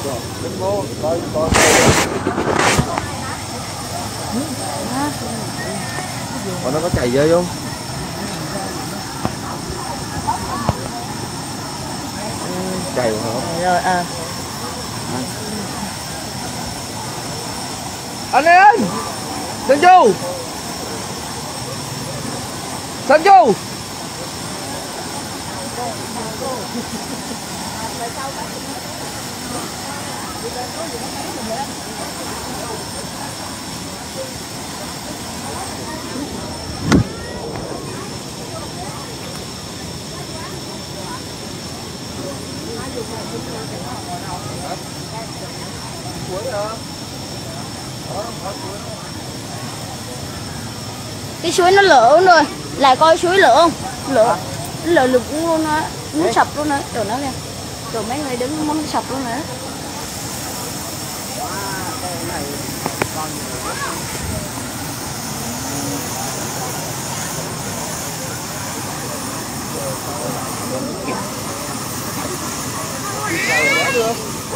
Còn nó có chảy dây không? Chảy hả? Rồi à. Anh em! Sơn Chu! Sơn Chu! Cái suối nó lở rồi, lại coi suối lở không? Lở lụt luôn á, nó sập luôn đấy, chỗ nó kìa, chỗ mấy người đứng nó sập luôn nữa.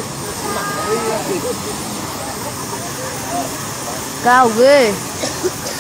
Cao ghê.